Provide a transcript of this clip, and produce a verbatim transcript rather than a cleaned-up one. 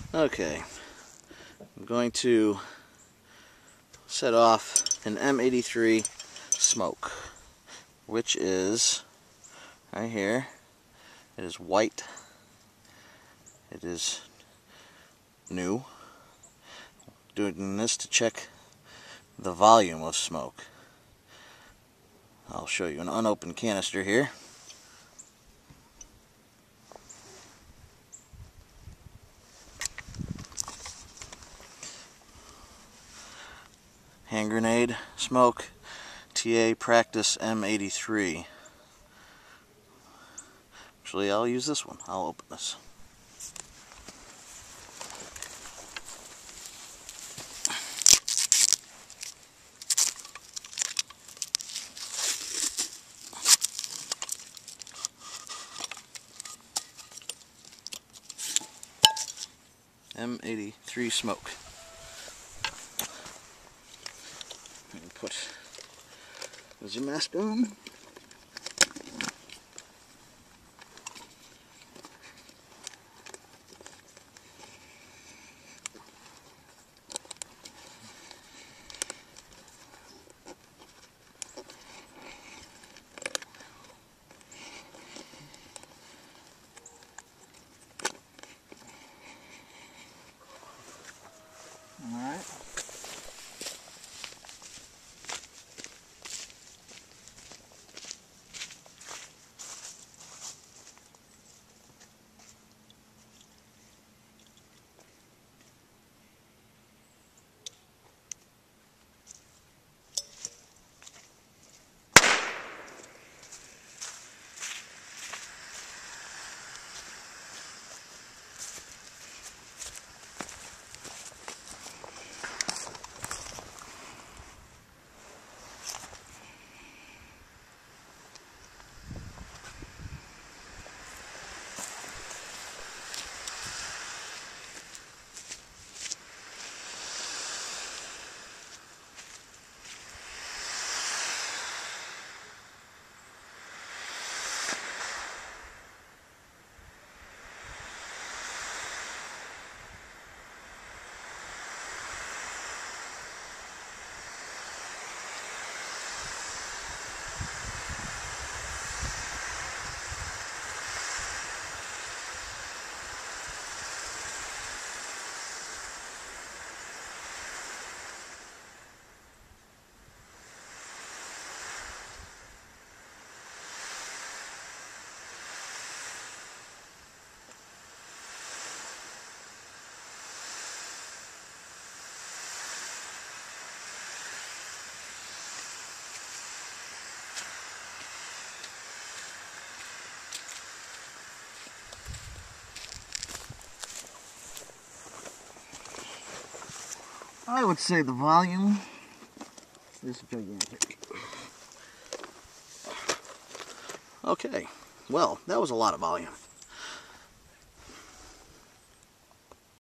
Okay, I'm going to set off an M eighty-three Smoke, which is right here. It is white. It is new. Doing this to check the volume of smoke. I'll show you an unopened canister here. Hand grenade smoke, T A Practice M eighty-three. Actually, I'll use this one. I'll open this. M eighty-three Smoke. Put the mask on. All right. I would say the volume is gigantic. Okay, well, that was a lot of volume.